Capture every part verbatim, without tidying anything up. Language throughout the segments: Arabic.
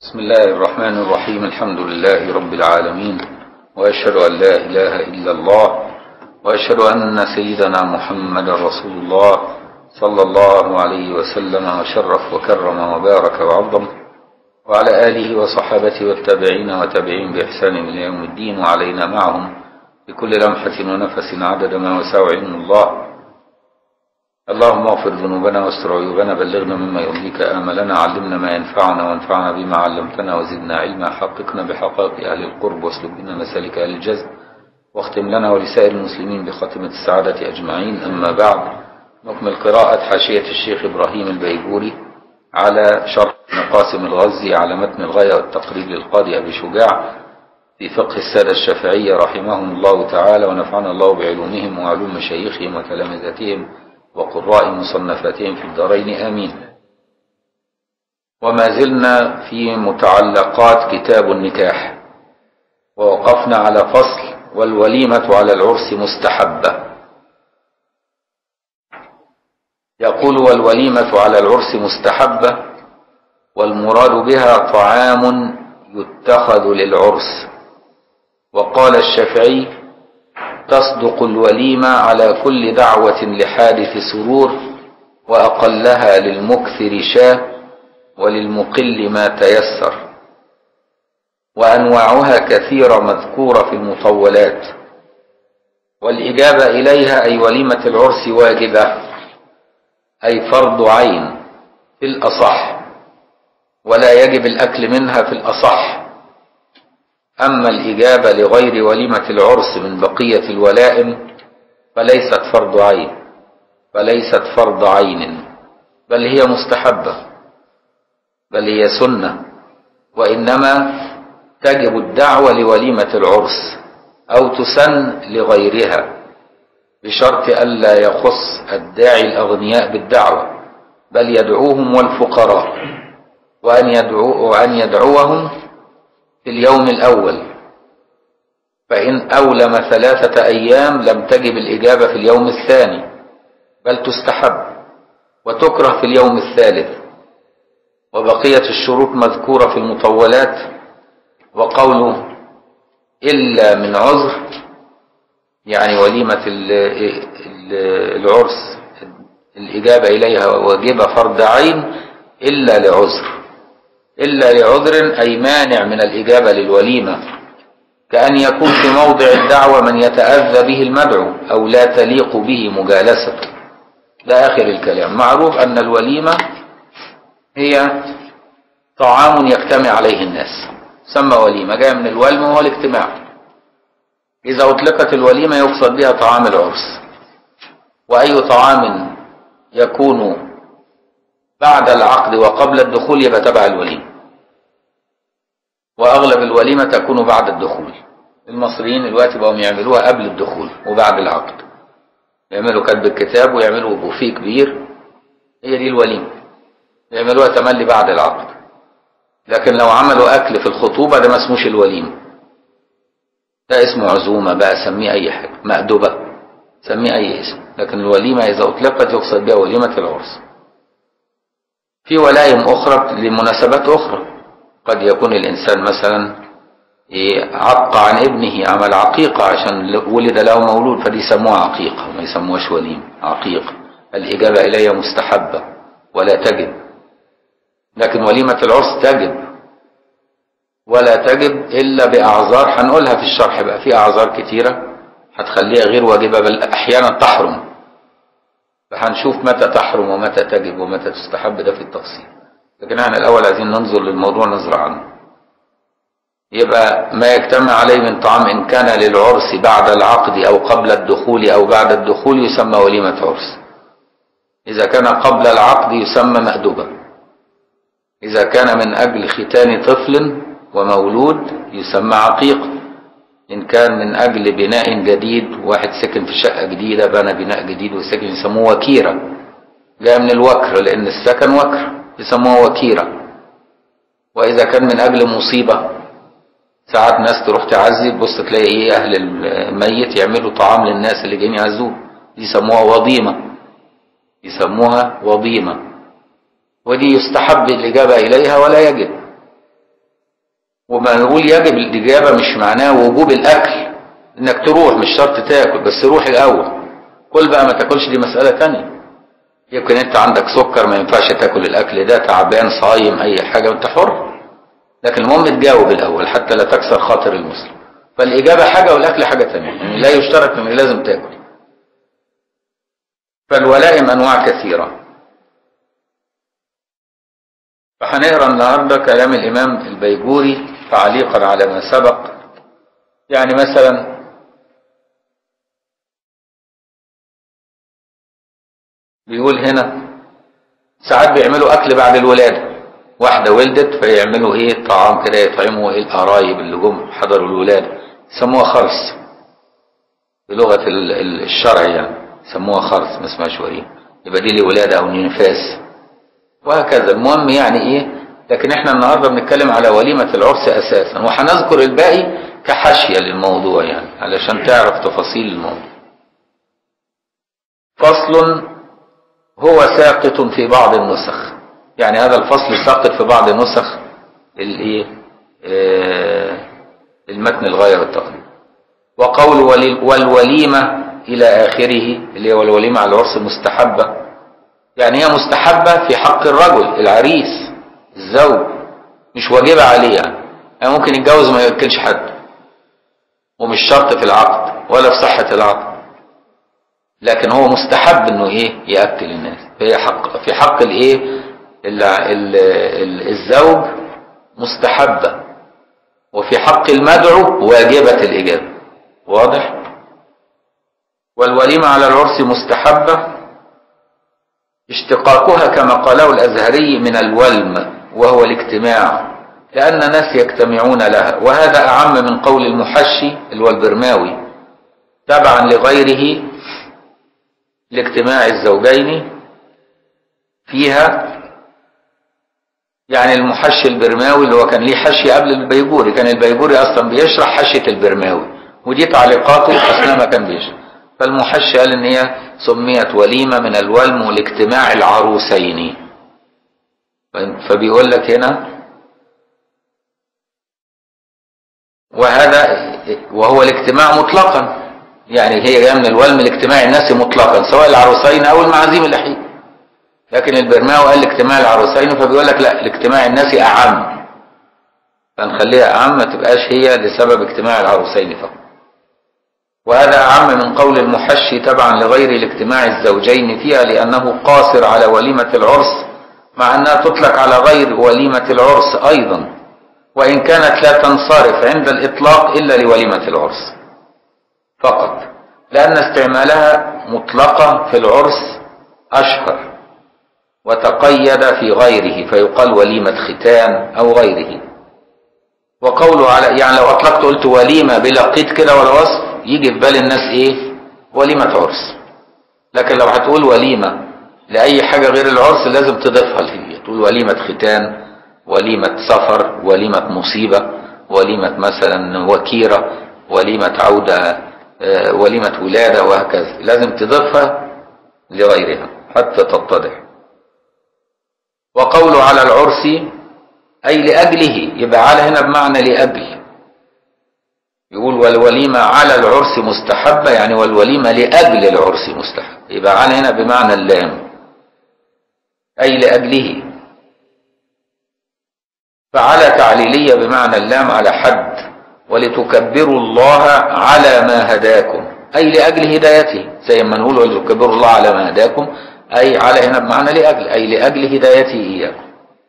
بسم الله الرحمن الرحيم. الحمد لله رب العالمين، وأشهد أن لا إله إلا الله، وأشهد أن سيدنا محمد رسول الله صلى الله عليه وسلم وشرف وكرم وبارك وعظم، وعلى آله وصحابته والتابعين وتابعين بإحسان إلى يوم الدين، وعلينا معهم بكل لمحة ونفس عدد ما وسع علم الله. اللهم اغفر ذنوبنا واستر عيوبنا، بلغنا مما يرضيك آملنا، علمنا ما ينفعنا وانفعنا بما علمتنا وزدنا علما، حققنا بحقائق أهل القرب واسلك بنا مسالك أهل الجزم، واختم لنا ولسائر المسلمين بخاتمة السعادة أجمعين. أما بعد، نكمل قراءة حاشية الشيخ إبراهيم البيجوري على شرح مقاسم الغزي على متن الغاية والتقريب للقاضي أبي شجاع في فقه السادة الشافعية رحمهم الله تعالى، ونفعنا الله بعلومهم وعلوم مشايخهم وتلامذتهم وقراء مصنفاتهم في الدارين آمين. وما زلنا في متعلقات كتاب النكاح، ووقفنا على فصل: والوليمة على العرس مستحبة. يقول: والوليمة على العرس مستحبة، والمراد بها طعام يتخذ للعرس. وقال الشافعي: تصدق الوليمة على كل دعوة لحادث سرور، وأقلها للمكثر شاة، وللمقل ما تيسر. وأنواعها كثيرة مذكورة في المطولات. والإجابة إليها أي وليمة العرس واجبة، أي فرض عين في الأصح، ولا يجب الأكل منها في الأصح. أما الإجابة لغير وليمة العرس من بقية الولائم فليست فرض عين فليست فرض عين بل هي مستحبة، بل هي سنة، وإنما تجب الدعوة لوليمة العرس أو تسن لغيرها، بشرط ألا يخص الداعي الأغنياء بالدعوة، بل يدعوهم والفقراء، وأن, يدعو وأن يدعوهم في اليوم الأول. فإن أولم ثلاثة أيام لم تجب الإجابة في اليوم الثاني، بل تستحب وتكره في اليوم الثالث. وبقية الشروط مذكورة في المطولات. وقوله إلا من عذر، يعني وليمة العرس الإجابة إليها واجبة فرض عين إلا لعذر. إلا لعذر أي مانع من الإجابة للوليمة، كأن يكون في موضع الدعوة من يتأذى به المدعو أو لا تليق به مجالسته، لا آخر الكلام. معروف أن الوليمة هي طعام يجتمع عليه الناس، سمى وليمة، جاء من الولم وهو الاجتماع. إذا أطلقت الوليمة يقصد بها طعام العرس. وأي طعام يكون بعد العقد وقبل الدخول يبقى تبع الوليمة، وأغلب الوليمة تكون بعد الدخول. المصريين دلوقتي بقوا يعملوها قبل الدخول وبعد العقد، يعملوا كتب الكتاب ويعملوا بوفيه كبير، هي دي الوليمة، يعملوها تملي بعد العقد. لكن لو عملوا أكل في الخطوبة ده ما اسموش الوليمة، ده اسمه عزومة بقى، سميه أي حاجة، مأدبة، سميه أي اسم. لكن الوليمة إذا أطلقت يقصد بها وليمة العرس. في ولائم أخرى لمناسبات أخرى، قد يكون الإنسان مثلا عق عن ابنه، عمل عقيقة عشان ولد له مولود، فدي يسموها عقيقة وما يسموهاش وليمة، عقيقة. الإجابة إليها مستحبة ولا تجب. لكن وليمة العرس تجب، ولا تجب إلا بأعذار هنقولها في الشرح بقى. في أعذار كتيرة هتخليها غير واجبة، بل أحيانا تحرم، فهنشوف متى تحرم ومتى تجب ومتى تستحب، ده في التفصيل. لكن احنا الأول عايزين ننظر للموضوع نظرة عنه. يبقى ما يجتمع عليه من طعام إن كان للعرس بعد العقد أو قبل الدخول أو بعد الدخول يسمى وليمة عرس. إذا كان قبل العقد يسمى مأدبة. إذا كان من أجل ختان طفل ومولود يسمى عقيقة. إن كان من أجل بناء جديد، واحد سكن في شقة جديدة بنى بناء جديد وسكن، يسموه وكيرة، جاء من الوكر لأن السكن وكر، يسموه وكيرة. وإذا كان من أجل مصيبة، ساعات ناس تروح تعزي تبص تلاقي إيه أهل الميت يعملوا طعام للناس اللي جايين يعزوه، يسموها وضيمة، يسموها وضيمة. ودي يستحب الإجابة إليها ولا يجب. وما نقول يجب الإجابة مش معناه وجوب الأكل، إنك تروح مش شرط تاكل، بس روح الأول. كل بقى ما تاكلش دي مسألة تانية. يمكن أنت عندك سكر ما ينفعش تاكل الأكل ده، تعبان صايم أي حاجة أنت حر، لكن المهم تجاوب الأول حتى لا تكسر خاطر المسلم. فالإجابة حاجة والأكل حاجة تانية، يعني لا يشترط إن لازم تاكل. فالولائم أنواع كثيرة. فهنقرأ النهاردة كلام الإمام البيجوري تعليقا على ما سبق. يعني مثلا بيقول هنا ساعات بيعملوا أكل بعد الولادة، واحدة ولدت فيعملوا إيه طعام كده يطعموا إيه القرايب اللي جم حضروا الولادة، يسموها خرس بلغة الشرع، يعني يسموها خرس ما اسمهاش وليمة، يبقى دي لولادة أو نفاس وهكذا. المهم يعني إيه، لكن إحنا النهاردة بنتكلم على وليمة العرس أساسا، وهنذكر الباقي كحاشية للموضوع يعني علشان تعرف تفاصيل الموضوع. فصل هو ساقط في بعض النسخ، يعني هذا الفصل ساقط في بعض النسخ الايه آه المتن الغاية والتقدير. وقول والوليمة إلى آخره اللي هو الوليمة على العرس مستحبة، يعني هي مستحبة في حق الرجل العريس الزوج، مش واجبة عليه. يعني, يعني ممكن يتجوز ما يوكلش حد، ومش شرط في العقد ولا في صحة العقد، لكن هو مستحب انه ايه يأكل الناس. فهي حق في حق الايه الزوج مستحبة، وفي حق المدعو واجبة الإجابة. واضح؟ والوليمة على العرس مستحبة اشتقاقها كما قاله الأزهري من الولم وهو الاجتماع، لأن ناس يجتمعون لها، وهذا أعم من قول المحشي اللي هو البرماوي تبعا لغيره لاجتماع الزوجين فيها. يعني المحشي البرماوي اللي هو كان ليه حشي قبل البيجوري، كان البيجوري أصلا بيشرح حشية البرماوي ودي تعليقاته أثناء ما كان بيشرح. فالمحشي قال إن هي سميت وليمة من الولم والاجتماع العروسين. فبيقول لك هنا وهذا وهو الاجتماع مطلقا، يعني هي جايه من الولم الاجتماع الناسي مطلقا سواء العروسين او المعازيم الاحياء، لكن البرماوي قال الاجتماع العروسين، فبيقول لك لا الاجتماع الناسي اعم، فنخليها اعم ما تبقاش هي لسبب اجتماع العروسين فقط. وهذا اعم من قول المحشي تبعا لغير الاجتماع الزوجين فيها، لانه قاصر على وليمة العرس، مع انها تطلق على غير وليمة العرس ايضا، وان كانت لا تنصرف عند الاطلاق الا لوليمة العرس فقط، لأن استعمالها مطلقة في العرس أشهر وتقيد في غيره، فيقال وليمة ختان أو غيره. وقوله على يعني لو أطلقت قلت وليمة بلا قيد كده ولا وصف يجي في بال الناس إيه وليمة عرس، لكن لو هتقول وليمة لأي حاجة غير العرس لازم تضيفها لهي، تقول وليمة ختان، وليمة سفر، وليمة مصيبة، وليمة مثلا وكيرة، وليمة عودة، وليمة ولادة، وهكذا لازم تضيفها لغيرها حتى تتضح. وقوله على العرس أي لأجله، يبقى على هنا بمعنى لأجل. يقول والوليمة على العرس مستحبة، يعني والوليمة لأجل العرس مستحب، يبقى على هنا بمعنى اللام أي لأجله. فعلى تعليلية بمعنى اللام على حد، ولتكبروا الله على ما هداكم أي لأجل هدايته، زي ما نقول ولتكبروا الله على ما هداكم أي على هنا بمعنى لأجل أي لأجل هدايته إياكم.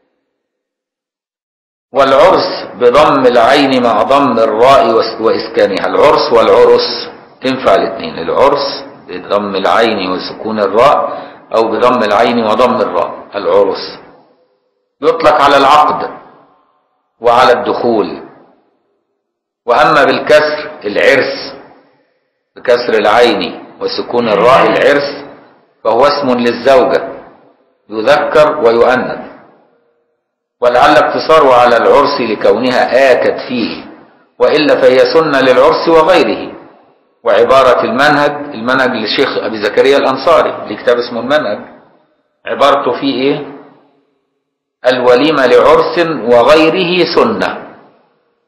والعرس بضم العين مع ضم الراء وإسكانها، العرس والعرس تنفع الاثنين، العرس بضم العين وسكون الراء أو بضم العين وضم الراء. العرس يطلق على العقد وعلى الدخول، وأما بالكسر العرس بكسر العين وسكون الراء العرس فهو اسم للزوجة يذكر ويؤنث، ولعل اقتصاره على العرس لكونها آتت فيه، وإلا فهي سنة للعرس وغيره. وعبارة المنهج المنهج للشيخ أبي زكريا الأنصاري لكتاب اسمه المنهج، عبارته فيه إيه؟ الوليمة لعرس وغيره سنة،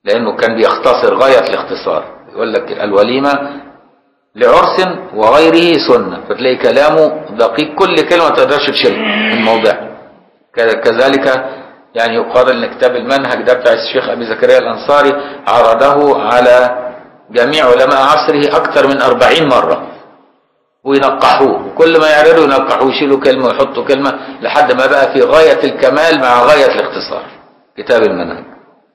لأنه كان بيختصر غاية الاختصار. يقول لك الوليمة لعرس وغيره سنة، فتلاقي كلامه دقيق، كل كلمة ما تقدرش تشيلها من موضعها. كذلك يعني يقارن ان كتاب المنهج ده بتاع الشيخ ابي زكريا الانصاري عرضه على جميع علماء عصره اكثر من أربعين مرة وينقحوه، كل ما يعرضوا ينقحوه، يشيلوا كلمة ويحطوا كلمة لحد ما بقى في غاية الكمال مع غاية الاختصار كتاب المنهج.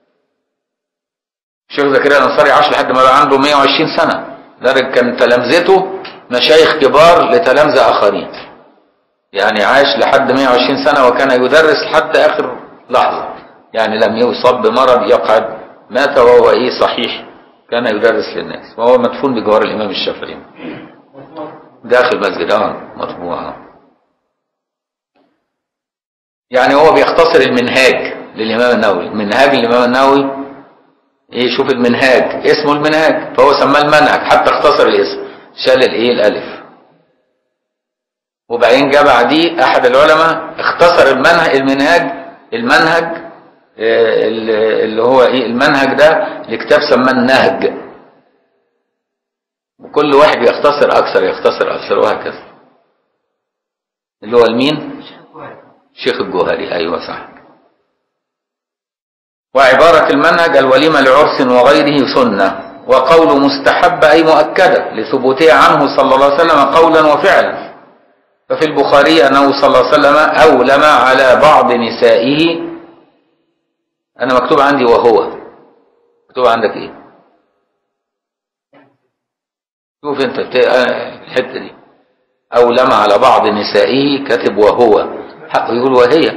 الشيخ زكريا الانصاري عاش لحد ما بقى عنده مئة وعشرين سنة، لذلك كان تلامذته مشايخ كبار لتلامذة اخرين، يعني عاش لحد مئة وعشرين سنة وكان يدرس حتى اخر لحظة، يعني لم يصاب بمرض يقعد، مات وهو ايه صحيح، كان يدرس للناس، وهو مدفون بجوار الامام الشافعي داخل مسجد اه مطبوع. يعني هو بيختصر المنهاج للامام النووي، منهاج الامام النووي ايه، شوف المنهاج اسمه المنهاج، فهو سماه المنهج حتى اختصر الاسم، شال الايه الالف. وبعدين جاء بعديه احد العلماء اختصر المنهج المنهاج المنهج اللي هو ايه المنهج ده لكتاب سماه النهج، وكل واحد يختصر اكثر يختصر اكثر وهكذا. اللي هو المين؟ الشيخ الجوهري، ايوه صح. وعبارة المنهج الوليمة لعرس وغيره سنة، وقول مستحب أي مؤكدة لثبوتها عنه صلى الله عليه وسلم قولا وفعلا. ففي البخاري أنه صلى الله عليه وسلم أولم على بعض نسائه. أنا مكتوب عندي وهو، مكتوب عندك إيه؟ شوف أنت الحتة دي، أولم على بعض نسائه كاتب وهو، حقه يقول وهي.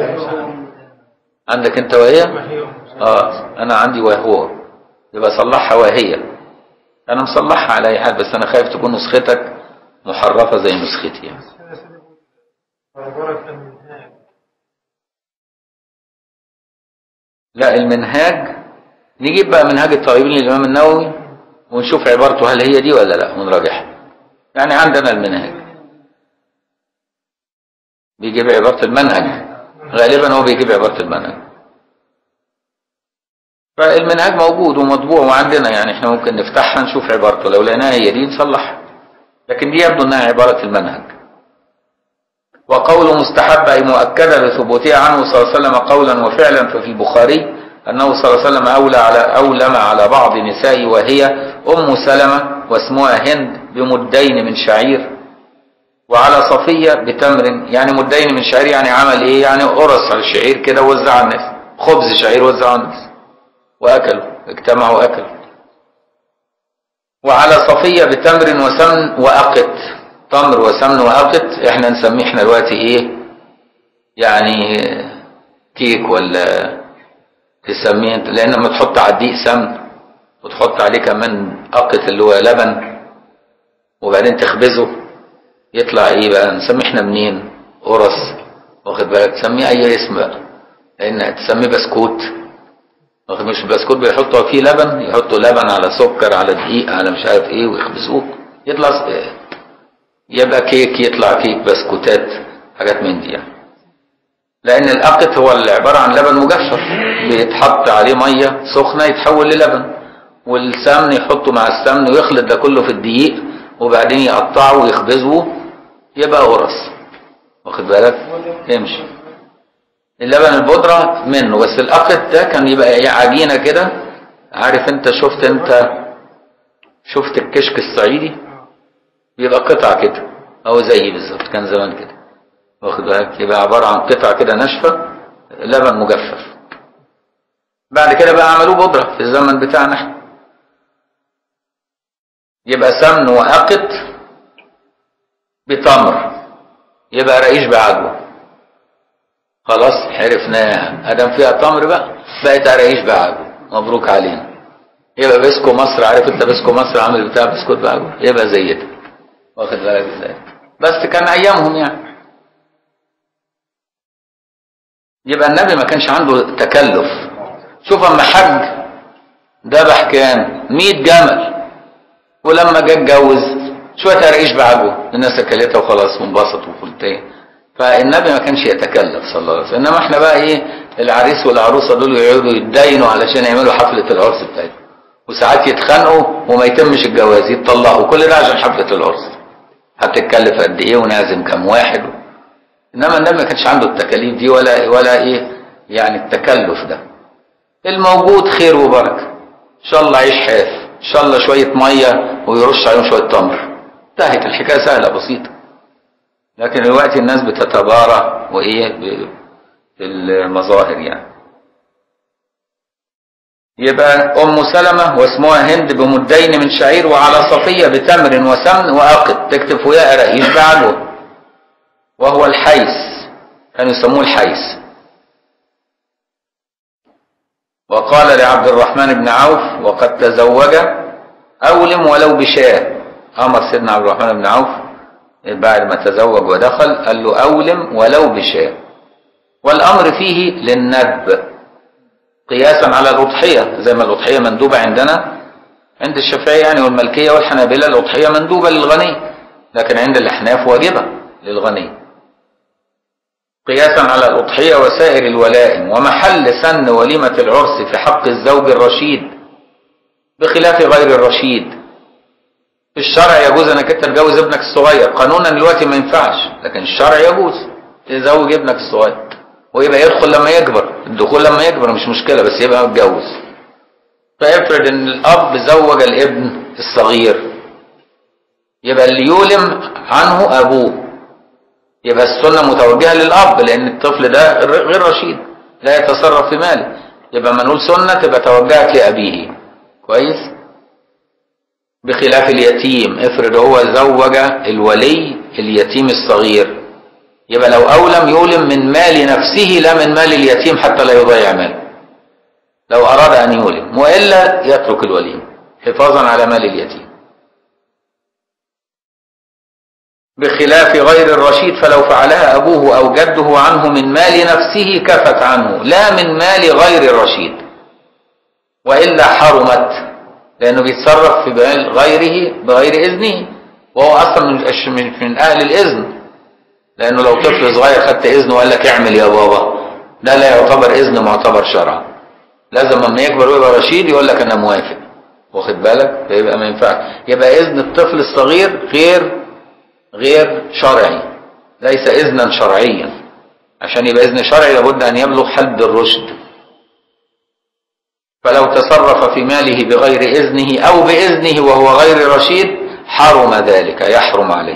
عندك أنت وهي؟ آه أنا عندي وهو، يبقى صلحها وهي. أنا مصلحها على أي حال، بس أنا خايف تكون نسختك محرفة زي نسختي يعني. لا المنهاج نجيب بقى منهاج الطالبين للإمام النووي ونشوف عبارته هل هي دي ولا لا ونراجعها. يعني عندنا المنهاج بيجيب عبارة المنهج، غالبا هو بيجيب عبارة المنهج، فالمنهاج موجود ومطبوع وعندنا، يعني احنا ممكن نفتحها نشوف عبارته، لو لقيناها هي دي نصلحها، لكن دي يبدو انها عبارة المنهج. وقول مستحب أي مؤكدة لثبوتها عنه صلى الله عليه وسلم قولا وفعلا. ففي البخاري أنه صلى الله عليه وسلم أولى على أولم على بعض نسائه وهي أم سلمة واسمها هند بمدين من شعير، وعلى صفية بتمر، يعني مدين من شعير يعني عمل إيه، يعني قرص على الشعير كده ووزع على الناس، خبز شعير وزع على الناس وأكلوا، اجتمعوا وأكلوا. وعلى صفية بتمر وسمن وأقت، تمر وسمن وأقت احنا نسميه احنا دلوقتي ايه، يعني كيك ولا تسميه انت، لان لما تحط على الدقيق سمن وتحط عليه كمان أقت اللي هو لبن وبعدين تخبزه يطلع ايه بقى، نسميه احنا منين قرص، واخد بالك، تسميه اي اسم بقى، لان تسميه بسكوت، واخد، مش بسكوت بيحطوا فيه لبن، يحطوا لبن على سكر على دقيق على مش عارف ايه ويخبزوه يطلع يبقى كيك، يطلع كيك بسكوتات حاجات من دي يعني. لان الأقط هو اللي عبارة عن لبن مجفف بيتحط عليه مية سخنة يتحول للبن، والسمن يحطه مع السمن ويخلط ده كله في الدقيق وبعدين يقطعه ويخبزه يبقى قرص، واخد بالك، يمشي. اللبن البودرة منه، بس الأقط ده كان يبقى عجينة كده، عارف انت، شفت انت شفت الكشك الصعيدي بيبقى قطع كده او زي بالظبط، كان زمان كده، واخد بالك، يبقى عباره عن قطع كده ناشفه لبن مجفف. بعد كده بقى عملوه بودره في الزمن بتاعنا احنا، يبقى سمن وأقط بتمر يبقى رقيش بعجوه، خلاص عرفناها، ادم فيها تمر بقى بقت رقيش بعجوه، مبروك علينا. يبقى بسكو مصر، عارف انت بسكو مصر عامل بتاع بسكوت بعجوه، يبقى زي ده، واخد بالك ازاي، بس كان ايامهم يعني. يبقى النبي ما كانش عنده تكلف. شوف اما حج ذبح كان مئة جمل، ولما جه اتجوز شويه رقيش بعجوه الناس اكلتها وخلاص وانبسطوا وفلتين، فالنبي ما كانش يتكلف صلى الله عليه وسلم. انما احنا بقى ايه، العريس والعروسه دول يقعدوا يتداينوا علشان يعملوا حفله العرس بتاعتهم، وساعات يتخانقوا وما يتمش الجواز، يتطلقوا، كل ده عشان حفله العرس. هتتكلف قد ايه ونعزم كام واحد. انما النبي ما كانش عنده التكاليف دي ولا ولا ايه يعني التكلف ده. الموجود خير وبركه، ان شاء الله عيش حاف، ان شاء الله شويه ميه ويرش عليهم شويه تمر، انتهت الحكايه، سهله بسيطه. لكن دلوقتي الناس بتتبارى وايه بالمظاهر يعني. يبقى ام سلمة واسمها هند بمدين من شعير، وعلى صفية بتمر وسمن وعقد، تكتب فوقها قرايش بعجوه، وهو الحيس، كانوا يسموه الحيس. وقال لعبد الرحمن بن عوف وقد تزوج أولم ولو بشاة، أمر سيدنا عبد الرحمن بن عوف بعد ما تزوج ودخل قال له أولم ولو بشاة، والأمر فيه للندب قياسا على الأضحية، زي ما الأضحية مندوبة عندنا عند الشافعية يعني والمالكية والحنابلة، الأضحية مندوبة للغني، لكن عند الأحناف واجبة للغني، قياسا على الأضحية وسائر الولائم. ومحل سن وليمة العرس في حق الزوج الرشيد بخلاف غير الرشيد. في الشرع يجوز انك انت تجوز ابنك الصغير، قانونا دلوقتي ما ينفعش، لكن الشرع يجوز تزوج ابنك الصغير ويبقى يدخل لما يكبر، الدخول لما يكبر مش مشكلة، بس يبقى متجوز. فافرض ان الاب زوج الابن الصغير، يبقى اللي يولم عنه ابوه، يبقى السنة متوجهة للاب، لان الطفل ده غير رشيد لا يتصرف في ماله، يبقى ما نقول سنة تبقى توجهت لابيه. كويس. بخلاف اليتيم، افرض هو زوج الولي اليتيم الصغير، يبقى لو أولم يولم من مال نفسه لا من مال اليتيم حتى لا يضيع ماله، لو أراد أن يولم، وإلا يترك الوليم حفاظا على مال اليتيم. بخلاف غير الرشيد، فلو فعلها أبوه أو جده عنه من مال نفسه كفت عنه لا من مال غير الرشيد، وإلا حرمت، لأنه بيتصرف في مال غيره بغير إذنه، وهو أصلا من من أهل الإذن، لأنه لو طفل صغير خدت إذنه وقال لك اعمل يا بابا، ده لا يعتبر إذن معتبر شرعا، لازم لما يكبر ويبقى رشيد يقول لك أنا موافق، واخد بالك؟ فيبقى ما ينفعش، يبقى إذن الطفل الصغير غير غير شرعي، ليس إذنا شرعيا. عشان يبقى إذن شرعي لابد أن يبلغ حد الرشد. فلو تصرف في ماله بغير إذنه أو بإذنه وهو غير رشيد حرم ذلك، يحرم عليه.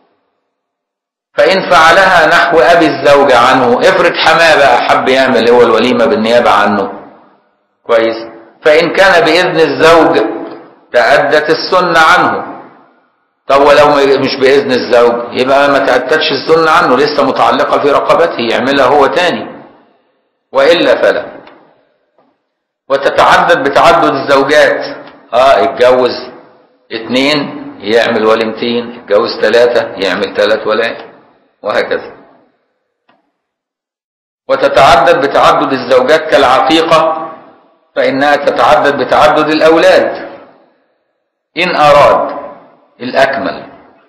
فإن فعلها نحو أبي الزوج عنه، افرض حماه بقى حب يعمل هو الوليمة بالنيابة عنه، كويس، فإن كان بإذن الزوج تأدت السنة عنه. طب ولو مش بإذن الزوج يبقى ما تأدتش السنة عنه، لسه متعلقة في رقبته، يعملها هو تاني، وإلا فلا. وتتعدد بتعدد الزوجات، اه اتجوز اتنين يعمل وليمتين، اتجوز ثلاثة يعمل ثلاث ولائم، وهكذا. وتتعدد بتعدد الزوجات كالعقيقة، فإنها تتعدد بتعدد الأولاد إن أراد الأكمل.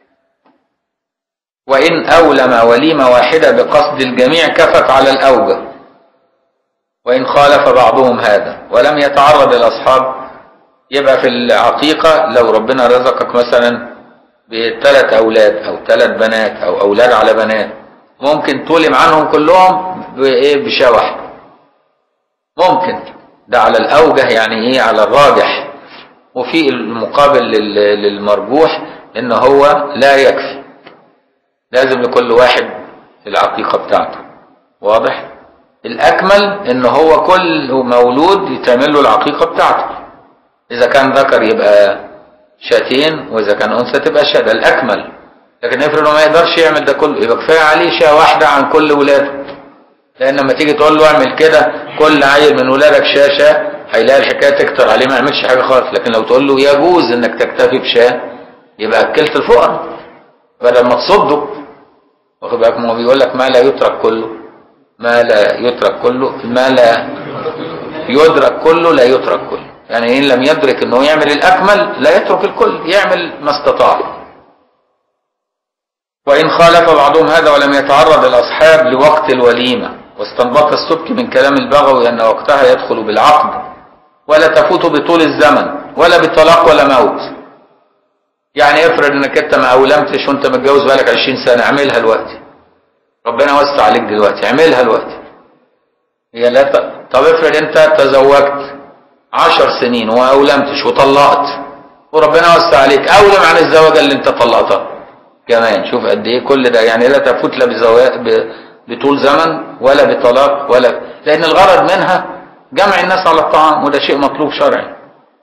وإن أولم وليمة واحدة بقصد الجميع كفت على الأوجه، وإن خالف بعضهم هذا ولم يتعرض الأصحاب. يبقى في العقيقة لو ربنا رزقك مثلا بثلاث أولاد أو ثلاث بنات أو أولاد على بنات، ممكن تولم عنهم كلهم بإيه؟ بشاة واحدة، ممكن، ده على الأوجه يعني إيه، على الراجح. وفي المقابل للمرجوح إن هو لا يكفي، لازم لكل واحد العقيقة بتاعته، واضح؟ الأكمل إن هو كل مولود يتعمل له العقيقة بتاعته، إذا كان ذكر يبقى شاتين، وإذا كان أنثى تبقى شاة، ده الأكمل. لكن افرض ما يقدرش يعمل ده كله، يبقى كفاية عليه شاة واحدة عن كل ولاده، لأن لما تيجي تقول له اعمل كده كل عيل من ولادك شاة شاة، هيلاقي الحكاية تكتر عليه ما يعملش حاجة خالص. لكن لو تقول له يجوز إنك تكتفي بشاة، يبقى أكلت الفقراء بدل ما تصده، واخد بالك؟ ما هو بيقول لك ما لا يترك كله، ما لا يترك كله، ما لا يدرك كله لا يترك كله، يعني إن لم يدرك إنه يعمل الأكمل لا يترك الكل، يعمل ما استطاع. وإن خالف بعضهم هذا ولم يتعرض الأصحاب لوقت الوليمة. واستنبط السبكي من كلام البغوي أن وقتها يدخل بالعقد ولا تفوت بطول الزمن ولا بطلاق ولا موت. يعني افرض انك انت ما اولمتش وانت متجوز بقالك عشرين سنة، اعملها دلوقتي، ربنا وسع عليك دلوقتي، اعملها دلوقتي. هي لا ت... طب افرض انت تزوجت عشر سنين وما اولمتش وطلقت وربنا وسع عليك، اولم عن الزواج اللي انت طلقتها كمان. شوف قد ايه كل ده، يعني لا تفوت لا بزواج ب... بطول زمن ولا بطلاق ولا، لان الغرض منها جمع الناس على الطعام، وده شيء مطلوب شرعي.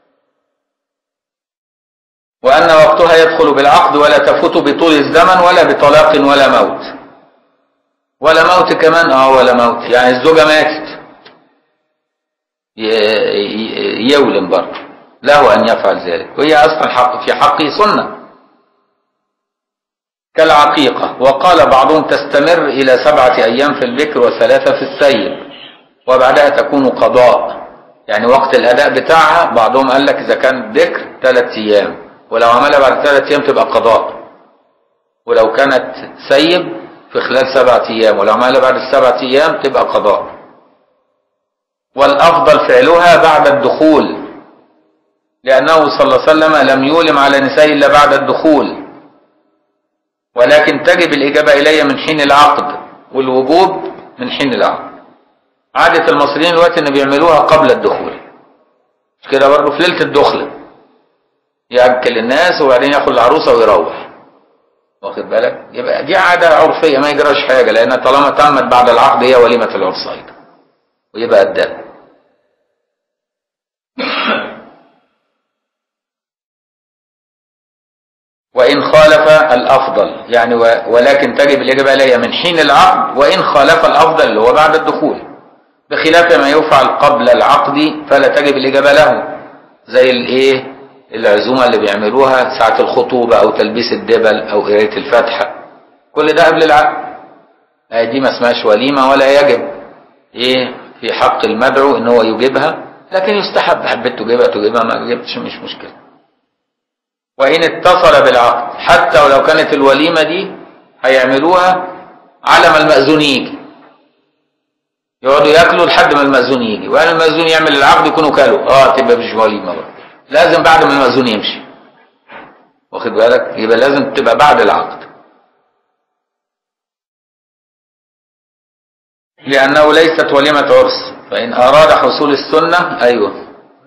وأن وقتها يدخل بالعقد ولا تفوت بطول الزمن ولا بطلاق ولا موت. ولا موت كمان، اه ولا موت، يعني الزوجة ماتت يولم برضه، له أن يفعل ذلك، وهي أصلا حق في حقه سنة كالعقيقة. وقال بعضهم تستمر إلى سبعة أيام في البكر وثلاثة في الثيب وبعدها تكون قضاء، يعني وقت الأداء بتاعها. بعضهم قال لك إذا كان ذكر ثلاث أيام، ولو عملها بعد ثلاث أيام تبقى قضاء، ولو كانت ثيب في خلال سبعة أيام، ولو عملها بعد السبعة أيام تبقى قضاء. والأفضل فعلها بعد الدخول، لأنه صلى الله عليه وسلم لم يولم على نساء إلا بعد الدخول، ولكن تجب الإجابة إلي من حين العقد، والوجوب من حين العقد. عادة المصريين دلوقتي إن بيعملوها قبل الدخول، مش كده برضه؟ في ليلة الدخلة يأكل الناس وبعدين ياخد العروسة ويروح، واخد بالك؟ يبقى دي عادة عرفية ما يجراش حاجة، لأن طالما تمت بعد العقد هي وليمة العرس أيضا، ويبقى الدم. وإن خالف الأفضل، يعني ولكن تجب الإجابة إليه من حين العقد، وإن خالف الأفضل اللي هو بعد الدخول، بخلاف ما يفعل قبل العقد فلا تجب الإجابة له، زي الإيه؟ العزومة اللي بيعملوها ساعة الخطوبة أو تلبيس الدبل أو قراية الفاتحة، كل ده قبل العقد. دي ما اسمهاش وليمة ولا يجب إيه في حق المدعو إن هو يجيبها، لكن يستحب، حبيت تجيبها تجيبها، ما جبتش مش مشكلة. وإن اتصل بالعقد، حتى ولو كانت الوليمة دي هيعملوها على ما المأذون يجي، يقعدوا ياكلوا لحد ما المأذون يجي، وأنا المأذون يعمل العقد يكونوا كلوا، اه تبقى مش وليمة بقى، لازم بعد ما المأذون يمشي، واخد بالك؟ يبقى لازم تبقى بعد العقد، لأنه ليست وليمة عرس. فإن أراد حصول السنة، أيوه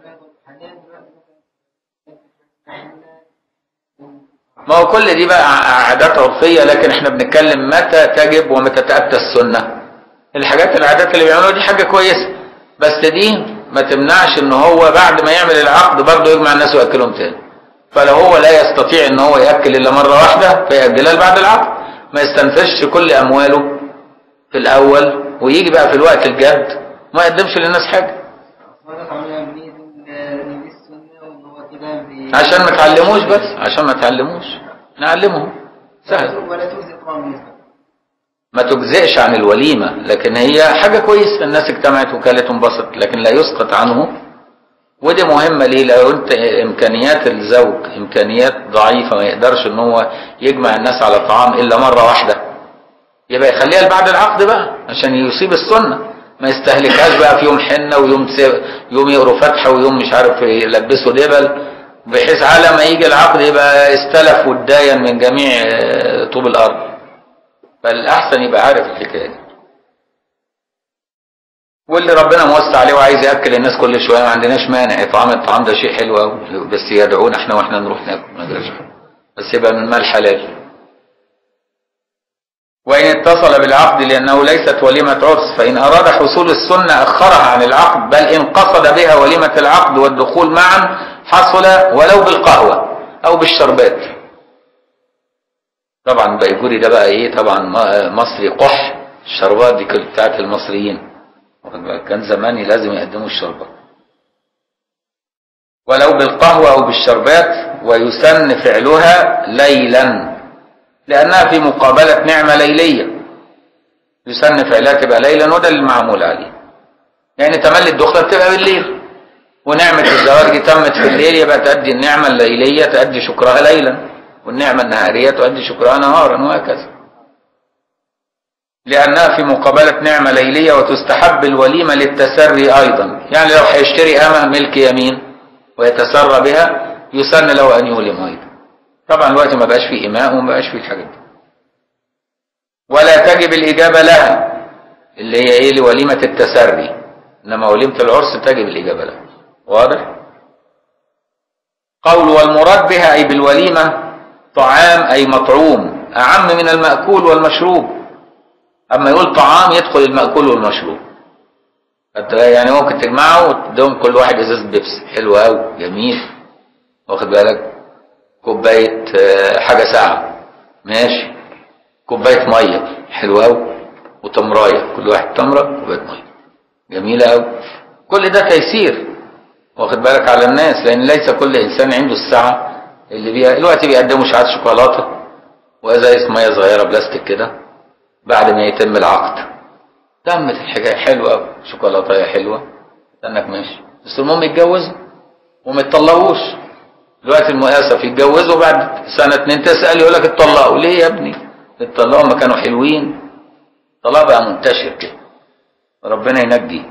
ما هو كل دي بقى عادات عرفية، لكن احنا بنتكلم متى تجب ومتى تأتى السنة. الحاجات العادات اللي بيعملوها دي حاجة كويسة، بس دي ما تمنعش ان هو بعد ما يعمل العقد برضه يجمع الناس ويأكلهم تاني. فلو هو لا يستطيع ان هو يأكل الا مرة واحدة فيأجلها بعد العقد، ما يستنفذش كل امواله في الاول ويجي بقى في الوقت الجد ما يقدمش للناس حاجة، عشان ما تعلموش، بس عشان ما تعلموش نعلمهم سهل. ما تجزئش عن الوليمة، لكن هي حاجة كويسة، الناس اجتمعت وكالت وانبسط، لكن لا يسقط عنه. ودي مهمة ليه؟ لو انت امكانيات الزوج امكانيات ضعيفة ما يقدرش ان هو يجمع الناس على طعام الا مرة واحدة، يبقى يخليها بعد العقد بقى عشان يصيب السنة، ما يستهلكهاش بقى في يوم حنة ويوم يوم يقروا فاتحة ويوم مش عارف يلبسوا دبل، بحيث على ما يجي العقد يبقى استلف واتداين من جميع طوب الارض. فالاحسن يبقى عارف الحكايه دي. واللي ربنا موسع عليه وعايز ياكل الناس كل شويه ما عندناش مانع، اطعام الطعام ده شيء حلو قوي، بس يدعونا احنا واحنا نروح ناكل ما نقدرش، بس يبقى من مال حلال. وإن اتصل بالعقد لأنه ليست وليمة عرس، فإن أراد حصول السنة أخرها عن العقد، بل إن قصد بها وليمة العقد والدخول معا حصل ولو بالقهوة أو بالشربات. طبعا بيجوري ده بقى إيه؟ طبعا مصري قح، الشربات دي كانت بتاعت المصريين، كان زمان لازم يقدموا الشربات. ولو بالقهوة أو بالشربات، ويسن فعلها ليلا لأنها في مقابلة نعمة ليلية، يسن فعلها تبقى ليلا، وده اللي معمول عليه. يعني تملي الدخلة بتبقى بالليل، ونعمة الزواج دي تمت في الليل، يبقى تأدي النعمة الليلية تأدي شكرها ليلا، والنعمة النهارية تؤدي شكرها نهارا وهكذا، لأنها في مقابلة نعمة ليلية. وتستحب الوليمة للتسري أيضا، يعني لو هيشتري أمة ملك يمين ويتسرى بها يسن له أن يولم أيضا. طبعا الوقت ما بقاش فيه إماء وما بقاش فيه الحاجات دي. ولا تجب الإجابة لها اللي هي إيه لوليمة التسري، إنما وليمة العرس تجب الإجابة لها. واضح؟ قول والمراد بها أي بالوليمة طعام أي مطعوم أعم من المأكول والمشروب. أما يقول طعام يدخل المأكول والمشروب، يعني ممكن تجمعه وتدوم كل واحد إزازة بيبسي حلو أوي جميل، واخد بالك، كوباية حاجة ساعة ماشي، كوباية مية حلوة أوي، وتمراية كل واحد تمرة كوباية مية جميلة أوي. كل ده تيسير واخد بالك على الناس، لأن ليس كل إنسان عنده الساعة اللي بيها. الوقت بيقدموا شعات شوكولاتة وإزايز مية صغيرة بلاستيك كده بعد ما يتم العقد. تمت الحكاية حلوة أوي، شوكولاتة حلوة استنك ماشي، بس المهم يتجوزوا وما يتطلقوش. دلوقتي المؤاسف يتجوزوا بعد سنة اتنين تسأل يقول لك اتطلقوا ليه يا ابني؟ اتطلقوا ما كانوا حلوين. الطلاق بقى منتشر كده، ربنا ينجي.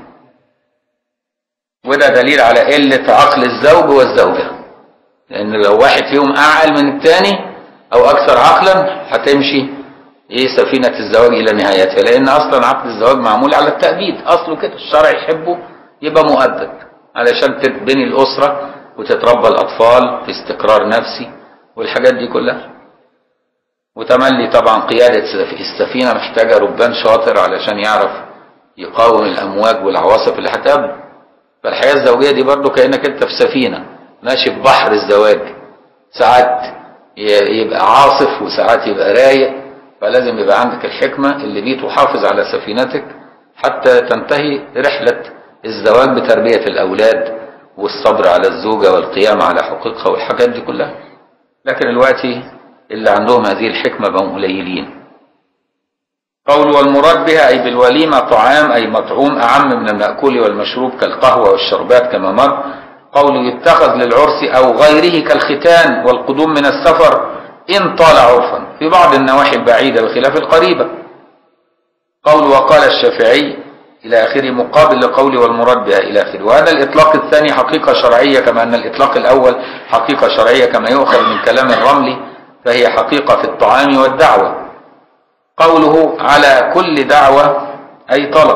وده دليل على قلة عقل الزوج والزوجة، لأن لو واحد فيهم أعقل من الثاني أو أكثر عقلا هتمشي إيه سفينة الزواج إلى نهايتها، لأن أصلا عقد الزواج معمول على التأبيد أصله كده، الشرع يحبه يبقى مؤدب علشان تبني الأسرة وتتربى الأطفال في استقرار نفسي والحاجات دي كلها. وتملي طبعا قيادة السفينة محتاجة ربان شاطر علشان يعرف يقاوم الأمواج والعواصف اللي هتقابله. فالحياة الزوجية دي برضو كأنك انت في سفينة ماشي في بحر الزواج، ساعات يبقى عاصف وساعات يبقى رايق، فلازم يبقى عندك الحكمة اللي بيه تحافظ على سفينتك حتى تنتهي رحلة الزواج بتربية الأولاد والصبر على الزوجة والقيام على حقوقها والحاجات دي كلها. لكن الوقت اللي عندهم هذه الحكمة بهم قليلين. قول والمراد بها أي بالوليمة طعام أي مطعوم أعم من المأكول والمشروب كالقهوة والشربات كما مر. قول يتخذ للعرس أو غيره كالختان والقدوم من السفر إن طال عرفا في بعض النواحي البعيدة بخلاف القريبة. قول وقال الشافعي إلى آخره مقابل لقول والمراد بها إلى آخره. وهذا الإطلاق الثاني حقيقة شرعية كما أن الإطلاق الأول حقيقة شرعية كما يؤخذ من كلام الرملي، فهي حقيقة في الطعام والدعوة. قوله على كل دعوة أي طلب.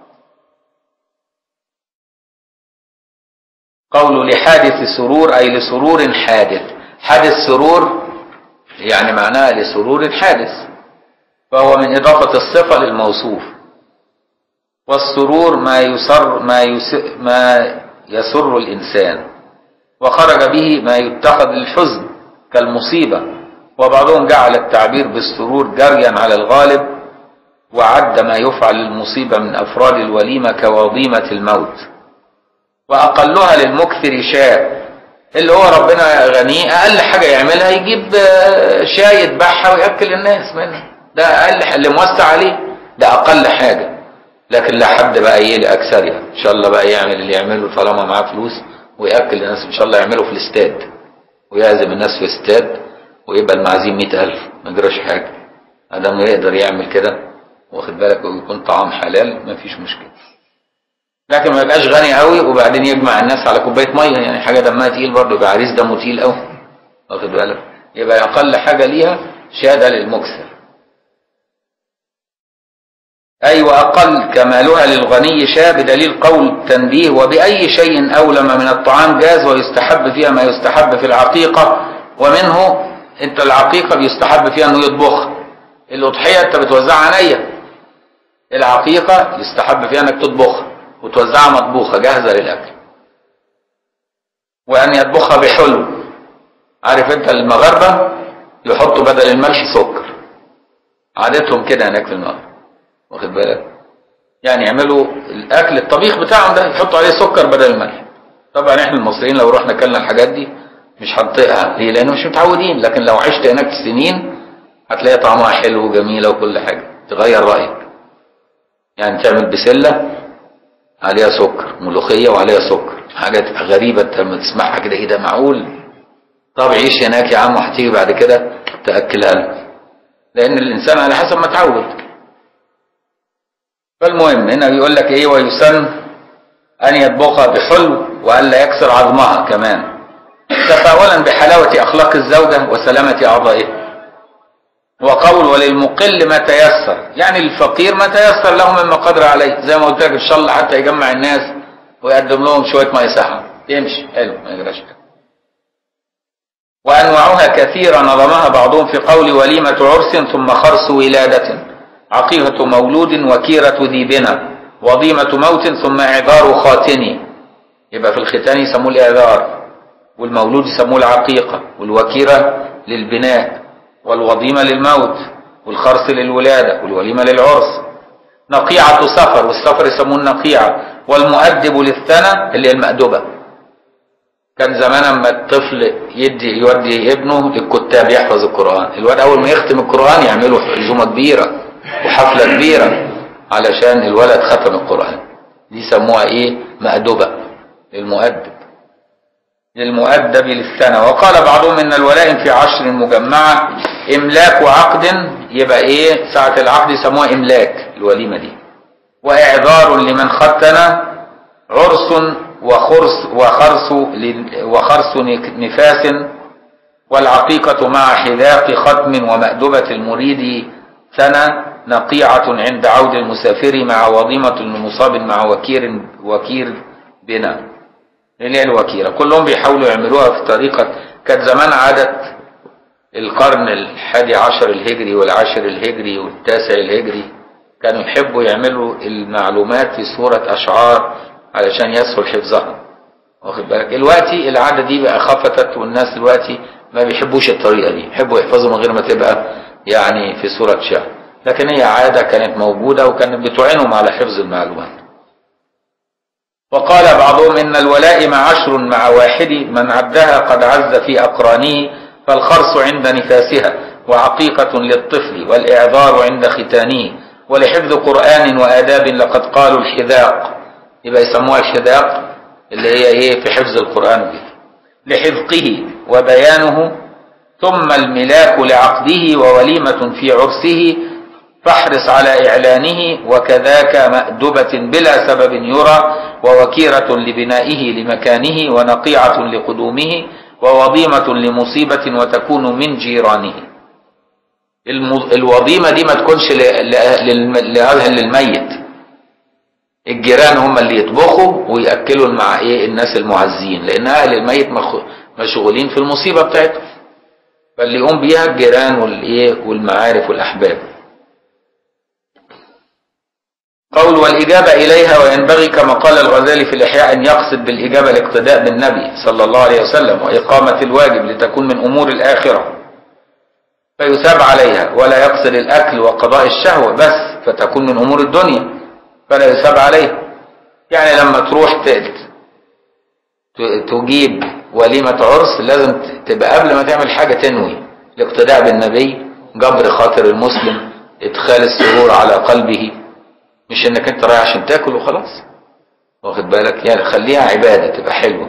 قول لحادث سرور أي لسرور حادث، حادث سرور يعني معناها لسرور حادث، فهو من إضافة الصفة للموصوف. والسرور ما يسر ما, يسر ما يسر الإنسان، وخرج به ما يتخذ للحزن كالمصيبة. وبعضهم جعل التعبير بالسرور جريا على الغالب، وعد ما يفعل للمصيبة من أفراد الوليمة كوظيمة الموت. وأقلها للمكثر شاء، اللي هو ربنا غنيه أقل حاجة يعملها يجيب شاي يذبحها ويأكل الناس منها، ده أقل اللي موسع عليه، ده أقل حاجة. لكن لا حد بقى يلي أكثرها، إن شاء الله بقى يعمل اللي يعمله طالما معاه فلوس ويأكل الناس، إن شاء الله يعمله في الاستاد ويعزم الناس في الاستاد ويبقى المعازيم مئة ألف ما يجراش حاجة، أدام يقدر يعمل كده واخد بالك ويكون طعام حلال ما فيش مشكلة. لكن ما يبقاش غني قوي وبعدين يجمع الناس على كوباية مية، يعني حاجة دمها تقيل برضه، يبقى عريس دمه تقيل قوي واخد بالك، يبقى أقل حاجة ليها شهادة للمكثر. أي وأقل كمالها للغني شاء، بدليل قول تنبيه وبأي شيء أولم من الطعام جاز، ويستحب فيها ما يستحب في العقيقة. ومنه انت العقيقة بيستحب فيها انه يطبخ، الأضحية انت بتوزعها نية، العقيقة يستحب فيها انك تطبخها وتوزعها مطبوخة جاهزة للأكل. وأن يطبخها بحلو، عارف انت المغاربة يحطوا بدل الملح سكر، عادتهم كده هناك في المغرب واخد بالك، يعني يعملوا الأكل الطبيخ بتاعهم ده يحطوا عليه سكر بدل الملح. طبعا احنا المصريين لو رحنا كلنا الحاجات دي مش هنطيقها، ليه؟ لأنه مش متعودين. لكن لو عشت هناك سنين هتلاقي طعمها حلو وجميلة وكل حاجة، تغير رأيك. يعني تعمل بسلة عليها سكر، ملوخية وعليها سكر، حاجات غريبة لما تسمعها كده، ايه ده معقول؟ طب عيش هناك يا عم وهتيجي بعد كده تأكلها له، لأن الإنسان على حسب ما تعود. فالمهم هنا بيقول لك إيه، ويسن أن يطبخها بحلو وألا يكسر عظمها كمان، تفاؤلا بحلاوة أخلاق الزوجة وسلامة أعضائها. وقول وللمقل ما تيسر، يعني الفقير ما تيسر له مما قدر عليه، زي ما قلت لك ان شاء الله حتى يجمع الناس ويقدم لهم شويه ميه ساقعه يمشي حلو ما يجراش. وانواعها كثيره نظمها بعضهم في قول وليمه عرس ثم خرس ولاده، عقيقه مولود وكيره ذي بنا، وضيمه موت ثم اعذار خاتن. يبقى في الختان يسموه الاعذار، والمولود يسموه العقيقه، والوكيره للبناء، والوضيمة للموت، والخرس للولادة، والوليمة للعرس. نقيعة سفر، والسفر يسموه النقيعة. والمؤدب للثنى اللي هي المأدبة. كان زمان اما الطفل يدي يودي ابنه للكتاب يحفظ القرآن، الواد أول ما يختم القرآن يعملوا عزومة كبيرة وحفلة كبيرة علشان الولد ختم القرآن. دي سموها إيه؟ مأدبة للمؤدب. للمؤدب للثنى. وقال بعضهم ان الولائم في عشر مجمعة، املاك وعقد، يبقى ايه ساعة العقد يسموها املاك الوليمة دي. واعذار لمن ختن، عرس وخرس وخرس وخرس نفاس، والعقيقة مع حذاق ختم ومأدبة المريد سنة، نقيعة عند عود المسافر مع وضيمة لمصاب مع وكير وكير بنا اللي هي الوكيرة. كلهم بيحاولوا يعملوها في طريقة كانت زمان عادة القرن الحادي عشر الهجري والعاشر الهجري والتاسع الهجري، كانوا يحبوا يعملوا المعلومات في صورة أشعار علشان يسهل حفظها، واخد بالك. دلوقتي العادة دي بقى خفتت، والناس دلوقتي ما بيحبوش الطريقة دي، يحبوا يحفظوا من غير ما تبقى يعني في صورة شعر، لكن هي عادة كانت موجودة وكانت بتعينهم على حفظ المعلومات. وقال بعضهم إن الولائم عشر مع واحد، من عدها قد عز في أقرانه، فالخرس عند نفاسها، وعقيقة للطفل، والإعذار عند ختانه، ولحفظ قرآن وآداب لقد قالوا الحذاق، يبقى يسموها الحذاق اللي هي إيه في حفظ القرآن دي. لحذقه وبيانه، ثم الملاك لعقده، ووليمة في عرسه، فاحرص على إعلانه، وكذاك مأدبة بلا سبب يرى، ووكيرة لبنائه لمكانه، ونقيعة لقدومه، ووضيمة لمصيبة وتكون من جيرانه. الوضيمة دي ما تكونش لأهل الميت، الجيران هم اللي يطبخوا ويأكلوا مع إيه الناس المعزين، لأن أهل الميت مشغولين في المصيبة بتاعتهم، فاللي يقوم بيها الجيران والمعارف والأحباب. قول والإجابة إليها، وينبغي كما قال الغزالي في الإحياء أن يقصد بالإجابة الاقتداء بالنبي صلى الله عليه وسلم، وإقامة الواجب لتكون من أمور الآخرة فيثاب عليها، ولا يقصد الأكل وقضاء الشهوة بس فتكون من أمور الدنيا فلا يثاب عليها. يعني لما تروح تجيب وليمة عرس لازم تبقى قبل ما تعمل حاجة تنوي الاقتداء بالنبي، جبر خاطر المسلم، إدخال السرور على قلبه، مش انك انت رايح عشان تاكل وخلاص، واخد بالك. يعني خليها عبادة تبقى حلوة.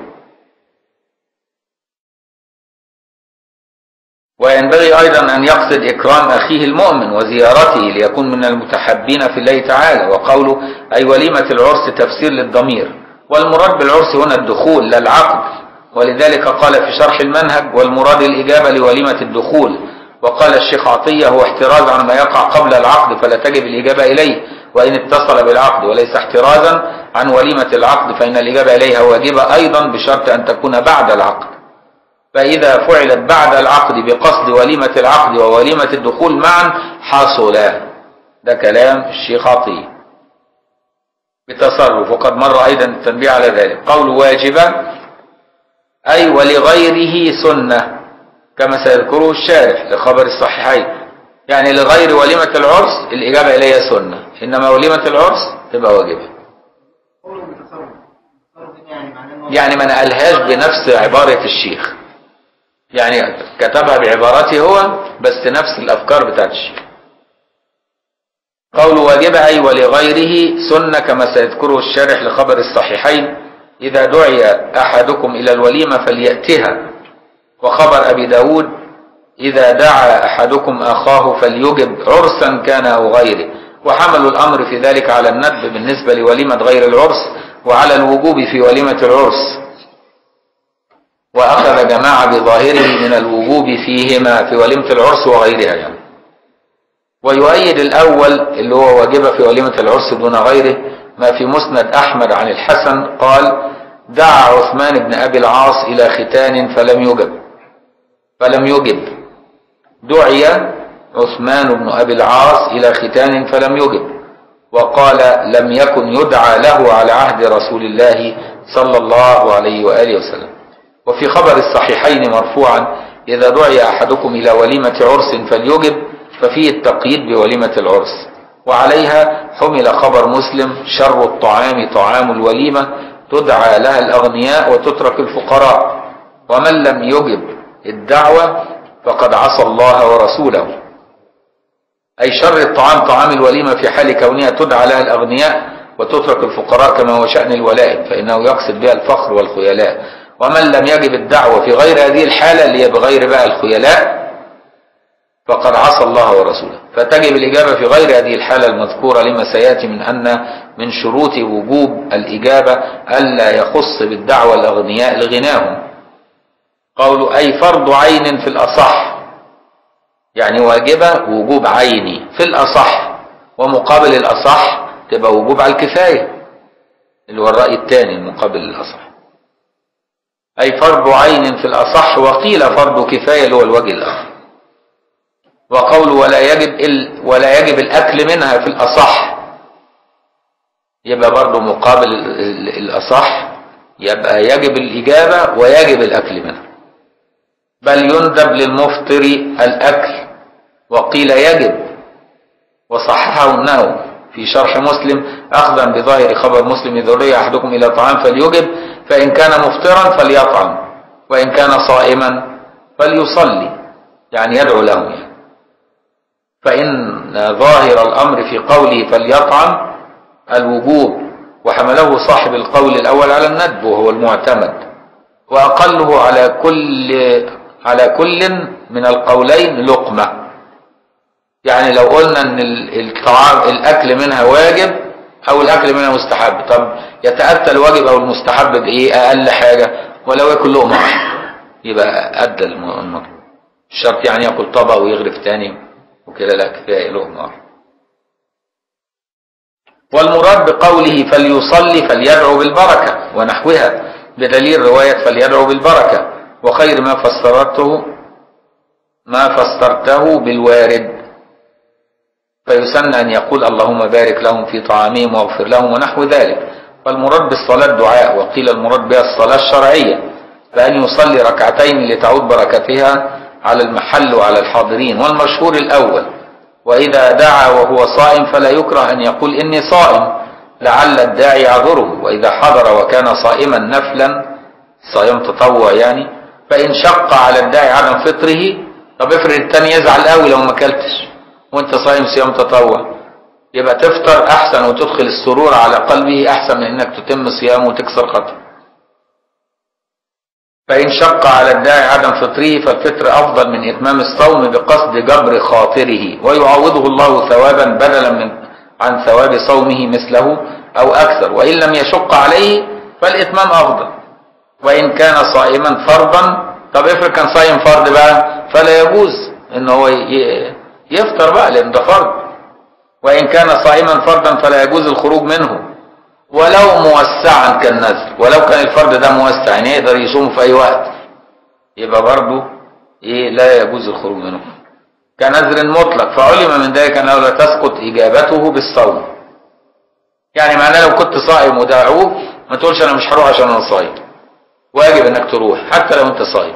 وينبغي ايضا ان يقصد اكرام اخيه المؤمن وزيارته ليكون من المتحبين في الله تعالى. وقوله اي وليمة العرس تفسير للضمير، والمراد بالعرس هنا الدخول لا العقد، ولذلك قال في شرح المنهج والمراد الاجابة لوليمة الدخول. وقال الشيخ عطية هو احتراز عن ما يقع قبل العقد فلا تجب الاجابة اليه، وإن اتصل بالعقد، وليس احترازا عن وليمة العقد فإن الإجابة إليها واجبة أيضا بشرط أن تكون بعد العقد. فإذا فعلت بعد العقد بقصد وليمة العقد ووليمة الدخول معا حصلا. ده كلام الشيخ عطية بتصرف، وقد مر أيضا التنبيه على ذلك. قول واجبة أي ولغيره سنة كما سيذكره الشارح لخبر الصحيحين، يعني لغير وليمة العرس الإجابة إليها سنة، إنما وليمة العرس تبقى واجبة. يعني ما نقلهاش بنفس عبارة الشيخ، يعني كتبها بعبارته هو بس نفس الأفكار بتاعت الشيخ. قول واجبة أي ولغيره سنة كما سيذكره الشارح لخبر الصحيحين، إذا دعي أحدكم إلى الوليمة فليأتها، وخبر أبي داود إذا دعا أحدكم أخاه فليجب عرسا كان أو غيره، وحملوا الأمر في ذلك على الندب بالنسبة لوليمة غير العرس وعلى الوجوب في وليمة العرس، وأخذ جماعة بظاهره من الوجوب فيهما في وليمة العرس وغيرها يعني. ويؤيد الأول اللي هو واجب في وليمة العرس دون غيره ما في مسند أحمد عن الحسن قال دعا عثمان بن أبي العاص إلى ختان فلم يجب فلم يجب دعي عثمان بن أبي العاص إلى ختان فلم يجب، وقال لم يكن يدعى له على عهد رسول الله صلى الله عليه وآله وسلم. وفي خبر الصحيحين مرفوعا إذا دعي أحدكم إلى وليمة عرس فليجب، ففيه التقييد بوليمة العرس، وعليها حمل خبر مسلم شر الطعام طعام الوليمة تدعى لها الأغنياء وتترك الفقراء، ومن لم يجب الدعوة فقد عصى الله ورسوله. أي شر الطعام طعام الوليمة في حال كونها تدعى لها الأغنياء وتترك الفقراء كما هو شأن الولائم، فإنه يقصد بها الفخر والخيلاء. ومن لم يجب الدعوة في غير هذه الحالة اللي هي بغير بقى الخيلاء فقد عصى الله ورسوله، فتجب الإجابة في غير هذه الحالة المذكورة لما سيأتي من أن من شروط وجوب الإجابة ألا يخص بالدعوة الأغنياء لغناهم. قولوا أي فرض عين في الأصح، يعني واجبة وجوب عيني في الأصح، ومقابل الأصح تبقى وجوب على الكفاية اللي هو الرأي الثاني المقابل للأصح. أي فرض عين في الأصح، وقيل فرض كفاية اللي هو الوجه الآخر. وقول ولا يجب ال... ولا يجب الأكل منها في الأصح، يبقى برضه مقابل الأصح يبقى يجب الإجابة ويجب الأكل منها. بل يندب للمفطر الأكل، وقيل يجب، وصححه النووي في شرح مسلم أخذا بظاهر خبر مسلم إذا دعي أحدكم إلى طعام فليجب، فإن كان مفطرا فليطعم، وإن كان صائما فليصلي، يعني يدعو له يعني. فإن ظاهر الأمر في قوله فليطعم الوجوب، وحمله صاحب القول الأول على الندب وهو المعتمد، وأقله على كل على كل من القولين لقمة. يعني لو قلنا ان الطعام الاكل منها واجب او الاكل منها مستحب، طب يتأتى الواجب او المستحب بايه؟ اقل حاجة ولو ياكل لقمة يبقى ادى المطلوب. الشرط يعني ياكل طبق ويغرف تاني وكده، لا، كفاية لقمة. والمراد بقوله فليصلي فليدعو بالبركة ونحوها بدليل رواية فليدعو بالبركة، وخير ما فسرته ما فسرته بالوارد، فيسن أن يقول اللهم بارك لهم في طعامهم واغفر لهم ونحو ذلك. فالمراد بالصلاة دعاء، وقيل المراد بها الصلاة الشرعية، فأن يصلي ركعتين لتعود بركتها على المحل وعلى الحاضرين، والمشهور الأول. وإذا دعا وهو صائم فلا يكره أن يقول إني صائم لعل الداعي يعذره، وإذا حضر وكان صائما نفلا صيام تطوع يعني، فإن شق على الداعي عدم فطره، طب افرض التاني يزعل قوي لو ما اكلتش وانت صايم صيام تطوع، يبقى تفطر احسن وتدخل السرور على قلبه احسن من انك تتم صيامه وتكسر خطره. فإن شق على الداعي عدم فطره فالفطر أفضل من إتمام الصوم بقصد جبر خاطره، ويعوضه الله ثوابا بدلا من عن ثواب صومه مثله أو أكثر. وإن لم يشق عليه فالإتمام أفضل. وإن كان صائما فرضا، طب افرض كان صايم فرض بقى فلا يجوز إن هو يفطر بقى لأن ده فرض. وإن كان صائما فرضا فلا يجوز الخروج منه ولو موسعا كالنذر، ولو كان الفرض ده موسع يعني يقدر يصوم في أي وقت، يبقى برضه إيه لا يجوز الخروج منه كنذر مطلق. فعلم من ذلك أنه لا تسقط إجابته بالصوم. يعني معناه لو كنت صائم ودعوه ما تقولش أنا مش هروح عشان أنا صايم، واجب إنك تروح حتى لو أنت صايم.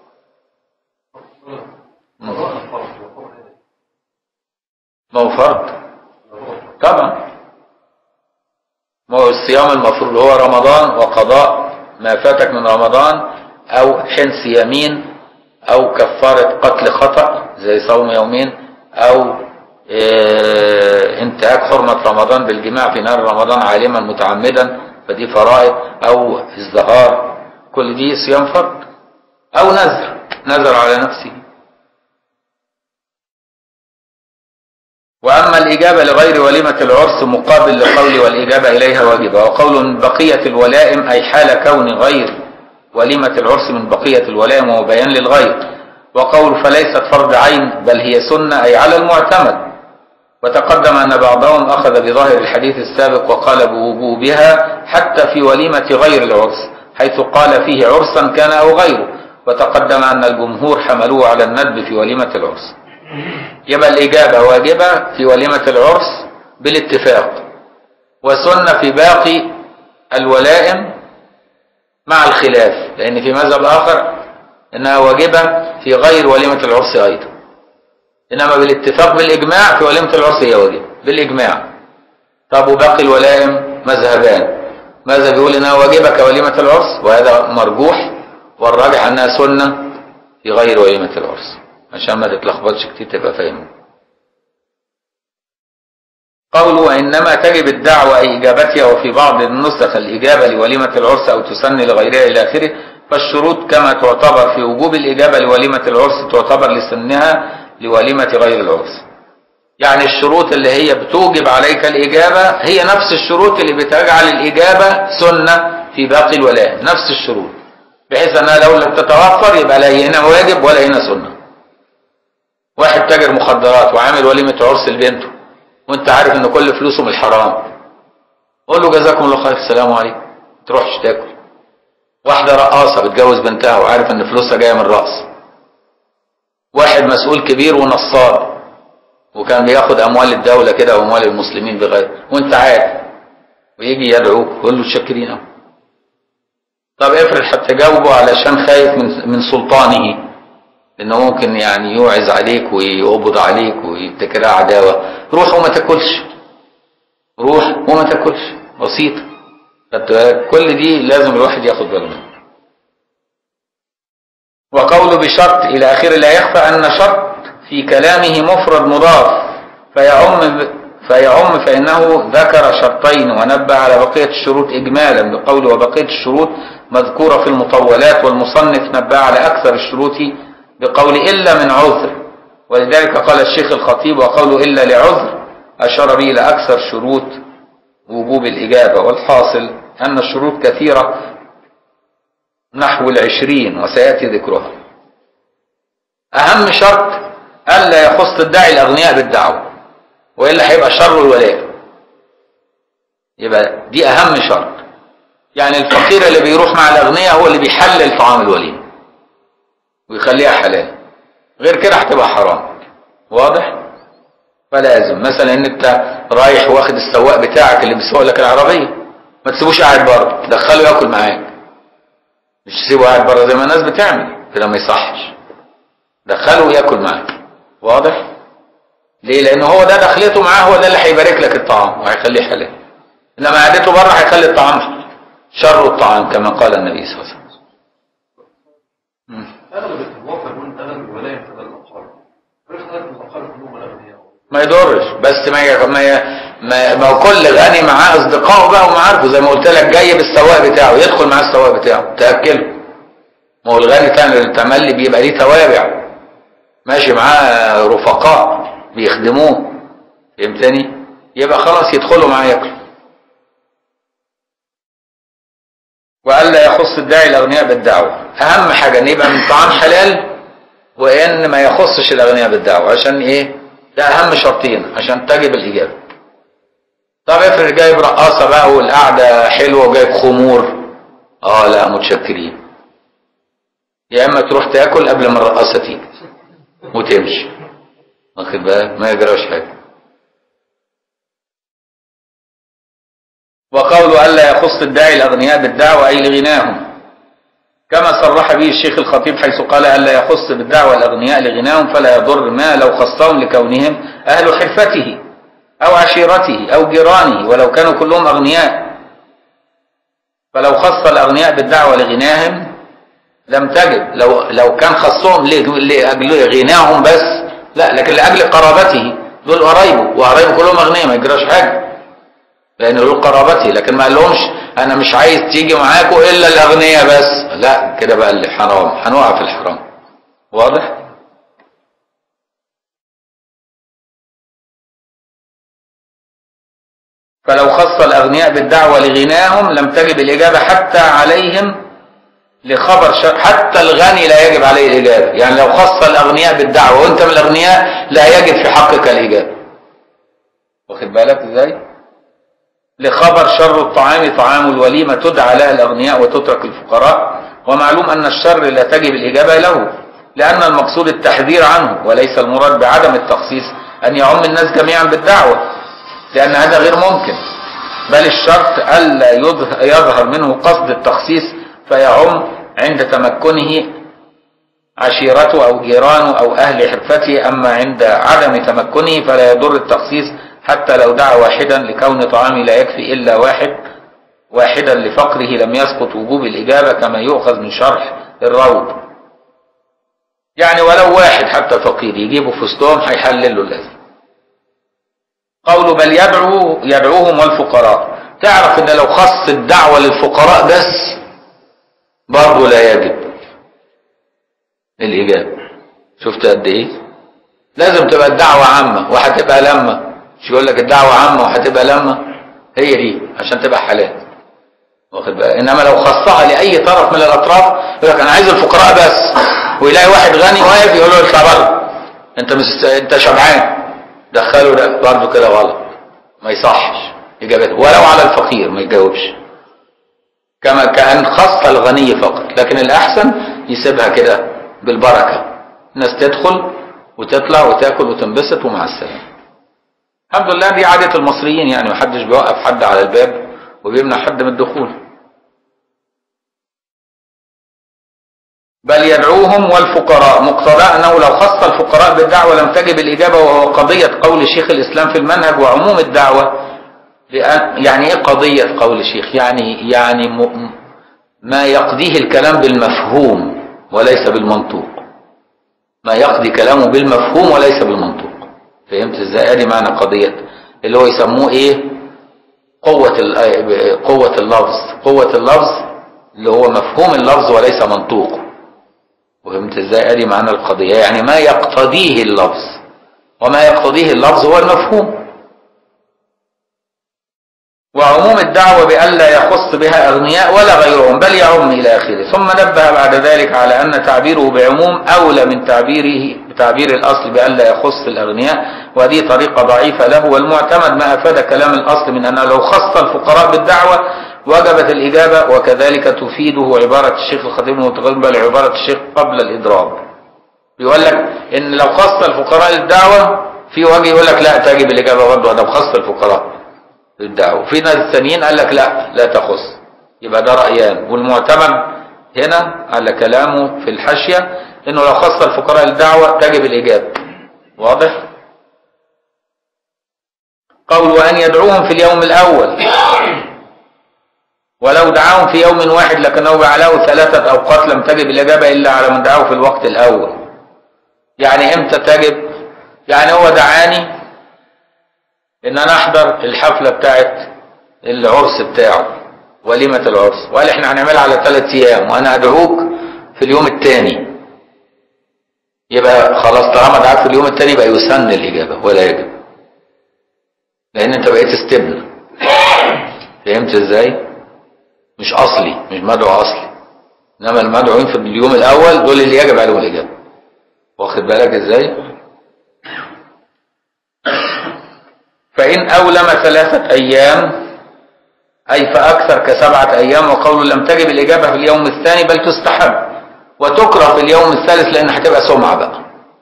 ما هو فرض طبعا، ما هو الصيام المفروض هو رمضان وقضاء ما فاتك من رمضان، او حنس يمين، او كفارة قتل خطأ زي صوم يومين، او اه انتهاك حرمة رمضان بالجماع في نهار رمضان عالما متعمدا فدي فرائض، او الزهار، كل دي صيام فرض، او نذر. نذر على نفسه. وأما الإجابة لغير وليمة العرس مقابل لقول والإجابة إليها واجبة، وقول من بقية الولائم أي حال كون غير وليمة العرس من بقية الولائم وهو بيان للغير، وقول فليست فرض عين بل هي سنة أي على المعتمد. وتقدم أن بعضهم أخذ بظاهر الحديث السابق وقال بوجوبها حتى في وليمة غير العرس حيث قال فيه عرسا كان أو غيره، وتقدم أن الجمهور حملوه على الندب في وليمة العرس. يبقى الإجابة واجبة في وليمة العرس بالاتفاق، وسنة في باقي الولائم مع الخلاف، لأن في مذهب آخر إنها واجبة في غير وليمة العرس أيضا، إنما بالاتفاق بالإجماع في وليمة العرس هي واجبة بالإجماع. طب وباقي الولائم مذهبان، ماذا بيقول إنها واجبة كوليمة العرس وهذا مرجوح، والراجح أنها سنة في غير وليمة العرس عشان ما تتلخبطش كتير تبقى فاهم. قوله وإنما تجب الدعوة أي إجابتها، وفي بعض النسخ الإجابة لوليمة العرس أو تسن لغيرها إلى آخره، فالشروط كما تعتبر في وجوب الإجابة لوليمة العرس تعتبر لسنها لوليمة غير العرس. يعني الشروط اللي هي بتوجب عليك الإجابة هي نفس الشروط اللي بتجعل الإجابة سنة في باقي الولائم، نفس الشروط، بحيث أنها لو لم تتوفر يبقى لا هنا واجب ولا هنا سنة. واحد تاجر مخدرات وعامل وليمة عرس لبنته وانت عارف ان كل فلوسه من الحرام، قول له جزاكم الله خير السلام عليكم، تروحش تاكل. واحدة رقاصة بتجوز بنتها وعارف ان فلوسها جاية من الرقص. واحد مسؤول كبير ونصاب وكان بياخد اموال الدولة كده واموال المسلمين بغير وانت عارف، ويجي يدعوك قول له شاكرين اهو. طب افرض هتجاوبه علشان خايف من من سلطانه، لانه ممكن يعني يوعز عليك ويقبض عليك ويبتكرها عداوة، روح وما تاكلش، روح وما تاكلش، بسيطة. كل دي لازم الواحد ياخد باله منها. وقوله بشرط إلى آخره لا يخفى أن شرط في كلامه مفرد مضاف فيعم فيعم فإنه ذكر شرطين ونبه على بقية الشروط إجمالا بقوله وبقية الشروط مذكورة في المطولات، والمصنف نبه على أكثر الشروط بقول إلا من عذر، ولذلك قال الشيخ الخطيب وقوله إلا لعذر أشار به إلى أكثر شروط وجوب الإجابة. والحاصل أن الشروط كثيرة نحو العشرين وسيأتي ذكرها. أهم شرط ألا يخص الداعي الأغنياء بالدعوة، وإلا هيبقى شر الولاء. يبقى دي أهم شرط، يعني الفقير اللي بيروح مع الأغنياء هو اللي بيحلل طعام الوليمة ويخليها حلال، غير كده هتبقى حرام. واضح؟ فلازم مثلا ان انت رايح واخد السواق بتاعك اللي بيسوق لك العربيه، ما تسيبوش قاعد بره، دخله ياكل معاك، مش تسيبه قاعد بره زي ما الناس بتعمل كده، ما يصحش، دخله ياكل معاك. واضح؟ ليه؟ لان هو ده دخلته معاه، هو ده اللي هيبارك لك الطعام وهيخليه حلال، انما قعدته بره هيخلي الطعام شر الطعام كما قال النبي صلى الله عليه وسلم. اغلب التوافر وانت اغلب الولايه بتبقى الاقارب، الاقارب كلهم الاغنياء ما يضرش، بس ما ما ما, ما كل غني معاه اصدقائه بقى ومعارفه، زي ما قلت لك جاي بالسواق بتاعه يدخل معاه السواق بتاعه تاكله. ما هو الغني كان التملي بيبقى ليه توابع ماشي معاه رفقاء بيخدموه، فهمتني؟ يبقى خلاص يدخلوا معاه ياكلوا. والا يخص الداعي الاغنياء بالدعوه، اهم حاجه ان يبقى من طعام حلال، وان ما يخصش الاغنياء بالدعوه. عشان ايه؟ ده اهم شرطين عشان تجب الاجابه. طب افرض جايب رقاصه بقى والقعده حلوه وجايب خمور، اه لا متشكرين، يا اما تروح تاكل قبل ما الرقاصه تيجي وتمشي، واخد بالك؟ ما يجراش حاجه. وقوله ألا يخص الداعي الأغنياء بالدعوة أي لغناهم، كما صرح به الشيخ الخطيب حيث قال ألا يخص بالدعوة الأغنياء لغناهم فلا يضر ما لو خصهم لكونهم أهل حرفته أو عشيرته أو جيرانه ولو كانوا كلهم أغنياء. فلو خص الأغنياء بالدعوة لغناهم لم تجب، لو لو كان خصهم لأجل غناهم بس لا، لكن لأجل قرابته، دول قرايبه وقرايبه كلهم أغنياء ما يجراش حاجة، لأن دول قرابته. لكن ما قالهمش أنا مش عايز تيجي معاكم إلا الأغنياء بس، لا كده بقى اللي حرام، هنقع في الحرام. واضح؟ فلو خص الأغنياء بالدعوة لغناهم لم تجب الإجابة حتى عليهم لخبر شر. حتى الغني لا يجب عليه الإجابة، يعني لو خص الأغنياء بالدعوة وأنت من الأغنياء لا يجب في حقك الإجابة. واخد بالك إزاي؟ لخبر شر الطعام طعام الوليمة تدعى لها الأغنياء وتترك الفقراء، ومعلوم أن الشر لا تجب الإجابة له، لأن المقصود التحذير عنه، وليس المراد بعدم التخصيص أن يعم الناس جميعا بالدعوة، لأن هذا غير ممكن، بل الشرط ألا يظهر منه قصد التخصيص فيعم عند تمكنه عشيرته أو جيرانه أو أهل حرفته، أما عند عدم تمكنه فلا يضر التخصيص حتى لو دعا واحدا لكون طعامه لا يكفي إلا واحد واحدا لفقره لم يسقط وجوب الإجابة، كما يؤخذ من شرح الروض. يعني ولو واحد حتى فقير يجيبه في وسطهم هيحلل له الأذى. قوله بل يدعو يدعوهم والفقراء، تعرف ان لو خص الدعوة للفقراء بس برضه لا يجب الإجابة. شفت قد ايه؟ لازم تبقى الدعوة عامة وهتبقى لما، مش يقول لك الدعوة عامة وهتبقى لما، هي دي عشان تبقى حلال. واخد بالك؟ انما لو خصها لأي طرف من الأطراف يقول لك انا عايز الفقراء بس، ويلاقي واحد غني واقف يقول له اطلع بره انت مش انت شبعان، دخله ده برضه كده غلط، ما يصحش اجابته، ولو على الفقير ما يجاوبش، كما كأن خص الغني فقط. لكن الأحسن يسيبها كده بالبركة، الناس تدخل وتطلع وتاكل وتنبسط ومع السلامة. الحمد لله دي عادة المصريين، يعني محدش بيوقف حد على الباب وبيمنع حد من الدخول. بل يدعوهم والفقراء، مقتضى أنه لو خص الفقراء بالدعوة لم تجب الإجابة، وهو قضية قول شيخ الإسلام في المنهج وعموم الدعوة. لأن يعني إيه قضية قول الشيخ؟ يعني يعني م... ما يقضيه الكلام بالمفهوم وليس بالمنطوق، ما يقضي كلامه بالمفهوم وليس بالمنطوق. فهمت ازاي؟ ادي معنى قضية، اللي هو يسموه ايه؟ قوة قوة اللفظ، قوة اللفظ اللي هو مفهوم اللفظ وليس منطوقه. وفهمت ازاي؟ ادي معنى القضية، يعني ما يقتضيه اللفظ، وما يقتضيه اللفظ هو المفهوم. وعموم الدعوة بألا يخص بها أغنياء ولا غيرهم بل يعم إلى آخره. ثم نبه بعد ذلك على أن تعبيره بعموم أولى من تعبيره بتعبير الأصل بألا يخص الأغنياء، وهذه طريقة ضعيفة له، والمعتمد ما أفاد كلام الأصل من أنه لو خص الفقراء بالدعوة وجبت الإجابة، وكذلك تفيده عبارة الشيخ الخطيب المتقدم بل عبارة الشيخ قبل الإضراب. بيقول لك إن لو خص الفقراء الدعوة في وجه يقول لك لا تجب الإجابة برضه لو خص الفقراء الدعوة، في ناس الثانيين قال لك لا لا تخص. يبقى ده رأيان، والمعتمد هنا على كلامه في الحاشية انه لو خص الفقراء الدعوة تجب الإجابة. واضح؟ قول وأن يدعوهم في اليوم الأول، ولو دعاهم في يوم واحد لكنه بعله ثلاثة أوقات لم تجب الإجابة إلا على من دعاه في الوقت الأول. يعني امتى تجب؟ يعني هو دعاني ان انا احضر الحفلة بتاعت العرس بتاعه، وليمة العرس، وقال احنا هنعملها على ثلاث ايام وانا ادعوك في اليوم الثاني، يبقى خلاص طالما دعاك في اليوم الثاني يبقى يسن الاجابة ولا يجب، لان انت بقيت استبن. فهمت ازاي؟ مش اصلي، مش مدعو اصلي، انما المدعوين في اليوم الاول دول اللي يجب عليهم الاجابة. واخد بالك ازاي؟ فإن أولم ثلاثة أيام أي فأكثر كسبعة أيام، وقول لم تجب الإجابة في اليوم الثاني بل تستحب وتكره في اليوم الثالث لأن هتبقى سمعة بقى.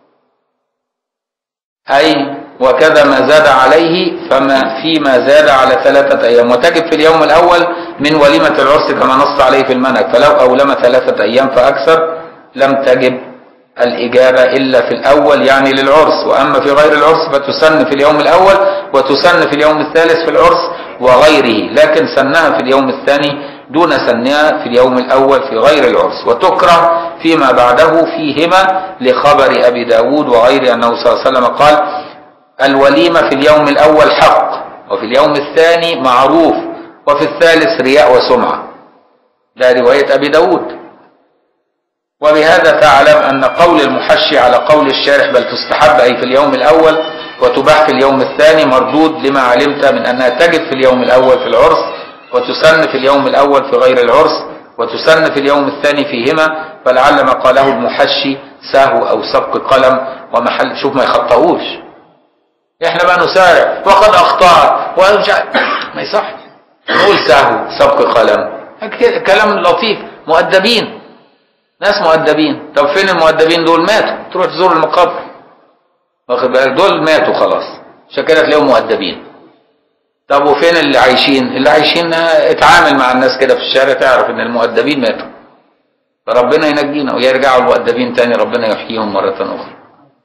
أي وكذا ما زاد عليه فما فيما زاد على ثلاثة أيام، وتجب في اليوم الأول من وليمة العرس كما نص عليه في المنهج. فلو أولم ثلاثة أيام فأكثر لم تجب الإجابة إلا في الأول يعني للعرس، وأما في غير العرس فتسن في اليوم الأول وتسن في اليوم الثالث في العرس وغيره، لكن سنها في اليوم الثاني دون سنها في اليوم الأول في غير العرس، وتكره فيما بعده فيهما لخبر أبي داود وغيره أنه صلى الله عليه وسلم قال الوليمة في اليوم الأول حق، وفي اليوم الثاني معروف، وفي الثالث رياء وسمعة. ده رواية أبي داود. وبهذا تعلم أن قول المحشي على قول الشارح بل تستحب أي في اليوم الأول وتباح في اليوم الثاني مردود لما علمت من أنها تجب في اليوم الأول في العرس وتسن في اليوم الأول في غير العرس وتسن في اليوم الثاني فيهما، فلعل ما قاله المحشي سهو أو سبق قلم ومحل. شوف ما يخطئوش، احنا بقى نسارع وقد أخطأ ومش ما يصح نقول سهو سبق قلم، كلام لطيف. مؤدبين، ناس مؤدبين. طب فين المؤدبين دول؟ ماتوا، تروح تزور المقابر، واخد بالك؟ دول ماتوا خلاص، عشان كده تلاقيهم مؤدبين. طب وفين اللي عايشين؟ اللي عايشين اتعامل مع الناس كده في الشارع تعرف ان المؤدبين ماتوا، فربنا ينجينا ويرجعوا المؤدبين تاني، ربنا يحييهم مرة أخرى.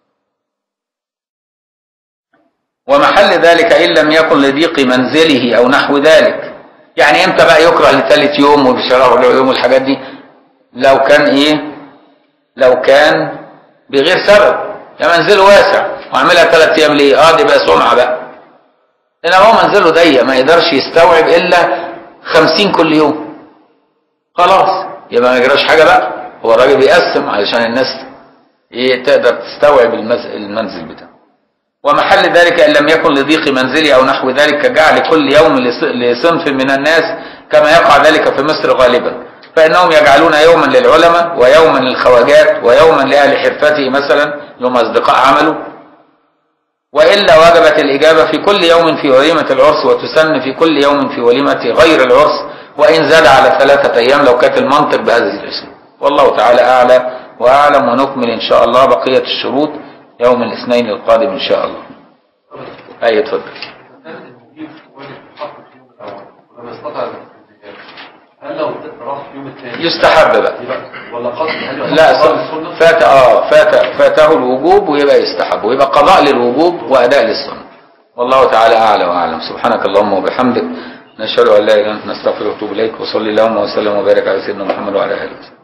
ومحل ذلك إن لم يكن لضيق منزله أو نحو ذلك. يعني امتى بقى يكره لثالث يوم وبشرار يوم والحاجات دي؟ لو كان ايه؟ لو كان بغير سبب، يعني منزله واسع وعملها ثلاث ايام ليه؟ اه دي بقى سمعه بقى. لان هو منزله ضيق ما يقدرش يستوعب الا خمسين كل يوم، خلاص يبقى ما يجراش حاجه بقى. هو الراجل بيقسم علشان الناس ايه تقدر تستوعب المنزل بتاعه. ومحل ذلك ان لم يكن لضيق منزله او نحو ذلك كجعل كل يوم لصنف من الناس كما يقع ذلك في مصر غالبا، فإنهم يجعلون يوما للعلماء ويوما للخواجات ويوما لأهل حرفته مثلا لهم أصدقاء عمله. وإلا وجبت الإجابة في كل يوم في وليمة العرس وتسن في كل يوم في وليمة غير العرس، وإن زاد على ثلاثة أيام لو كانت المنطق بهذه الاسم. والله تعالى أعلى وأعلم. ونكمل إن شاء الله بقية الشروط يوم الاثنين القادم إن شاء الله. أي اتفضل. هل لو راح في يوم الثاني يستحب بقى ولا قصد؟ لا فات اه فات فاته الوجوب ويبقى يستحب ويبقى قضاء للوجوب واداء للسنه. والله تعالى اعلى واعلم. سبحانك اللهم وبحمدك نشهد ان لا اله الا انت نستغفرك ونتوب اليك. وصلي اللهم وسلم وبارك على سيدنا محمد وعلى اله وصحبه.